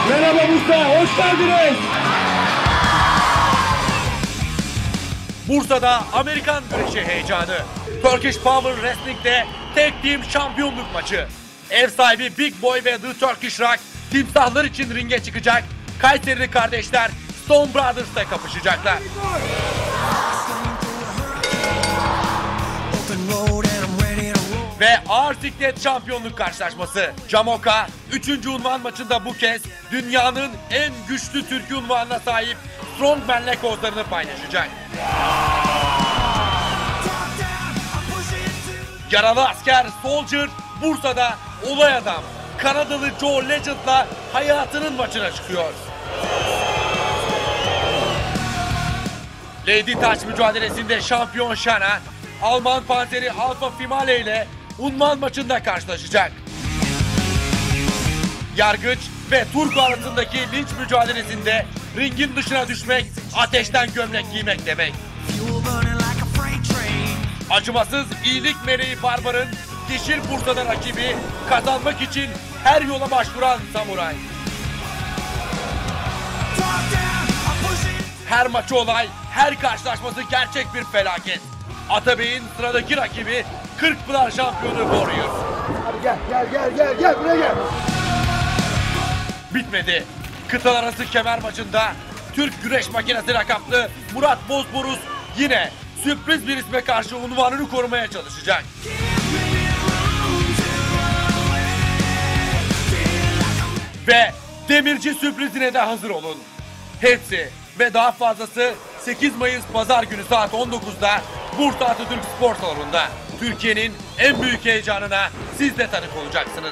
Merhaba Bursa, hoş geldiniz. Bursa'da Amerikan güreşi heyecanı. Turkish Power Wrestling'de tek team şampiyonluk maçı. Ev sahibi Big Boy ve The Turkish Rock timsahlar için ringe çıkacak. Kayserili kardeşler Stone Brothers'la kapışacaklar. Ve ağır siklet şampiyonluk karşılaşması. Camoka 3. unvan maçında bu kez dünyanın en güçlü Türk unvanına sahip Strongman'le kozlarını paylaşacak. Yaralı asker Soldier Bursa'da olay adam Kanadalı Joe Legend'la hayatının maçına çıkıyor. Lady Touch mücadelesinde şampiyon Shana, Alman panzeri Alpha Fimale ile unvan maçında karşılaşacak. Yargıç ve Turku arasındaki linç mücadelesinde ringin dışına düşmek, ateşten gömlek giymek demek. Acımasız iyilik meleği Barbar'ın Yeşil Bursa'da rakibi, kazanmak için her yola başvuran samuray. Her maçı olay, her karşılaşması gerçek bir felaket. Atabey'in sıradaki rakibi Kırkpınar şampiyonu Warrior. Hadi gel buraya gel. Bitmedi. Kıtalar arası kemer maçında Türk güreş makinesi lakaplı Murat Bozboruz yine sürpriz bir isme karşı unvanını korumaya çalışacak. Ve demirci sürprizine de hazır olun. Hepsi ve daha fazlası 8 Mayıs Pazar günü saat 19'da Bursa Atatürk Spor Salonu'nda. Türkiye'nin en büyük heyecanına siz de tanık olacaksınız.